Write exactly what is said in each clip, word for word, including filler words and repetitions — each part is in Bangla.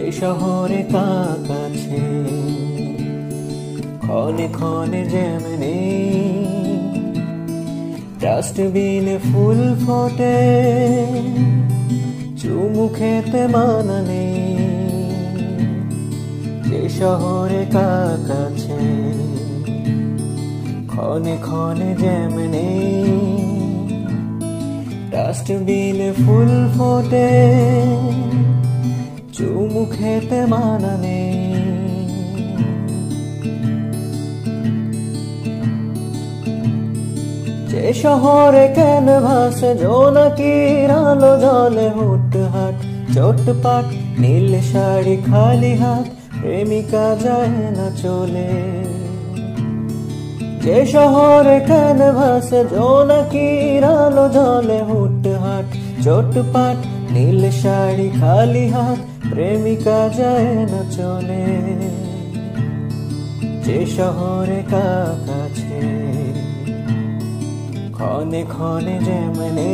শহরে কাক আছে ক্ষণে ক্ষণে যেমনি ডাস্টবিনে ফুল ফোটে চুমু খেতে মানা নেই যে শহরে কাক আছে ক্ষণে ক্ষণে যেমনি ডাস্টবিনে ফুল ফোটে চুমু খেতে মানা নেই যে শহরে ক্যানভাসে জোনাকির আলো জলে হুটহাট চোটপাট নীল শাড়ি খালি হাত প্রেমিকা যায় না চলে যে শহরে ক্যানভাসে জোনাকির আলো জলে হুটহাট চোটপাট নীল শাড়ি খালি হাত প্রেমিকা যায় না চলে যে শহরে কাক আছে ক্ষণে ক্ষণে যেমনি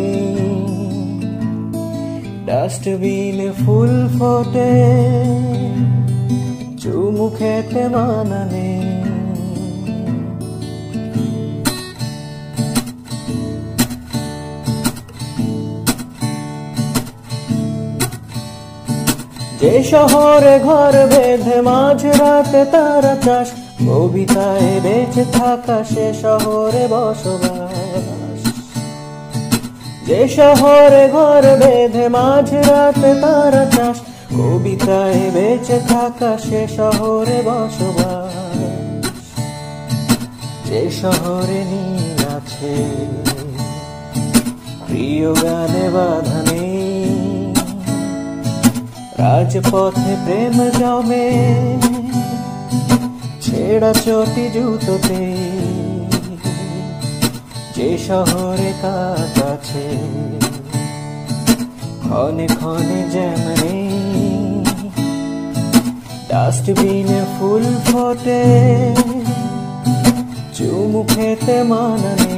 ডাস্টবিনে ফুল ফোটে চুমু খেতে মানা নেই যে শহরে ঘর বেঁধে মাঝ রাতে তারা চাষ কবিতায় বেঁচে থাকা সে শহরে বসবাস যে শহরে ঘর বেঁধে মাঝ রাতে তারা চাষ কবিতায় বেঁচে থাকা সে শহরে বসবাস যে শহরে নীল আছে প্রিয় গানে বাধা নেই রাজপথে প্রেম জমে ছেঁড়া চটি জুতোতে যে শহরে কাক আছে ক্ষণে ক্ষণে যেমনি ডাস্টবিনে ফুল ফোটে চুমু খেতে মানা নেই।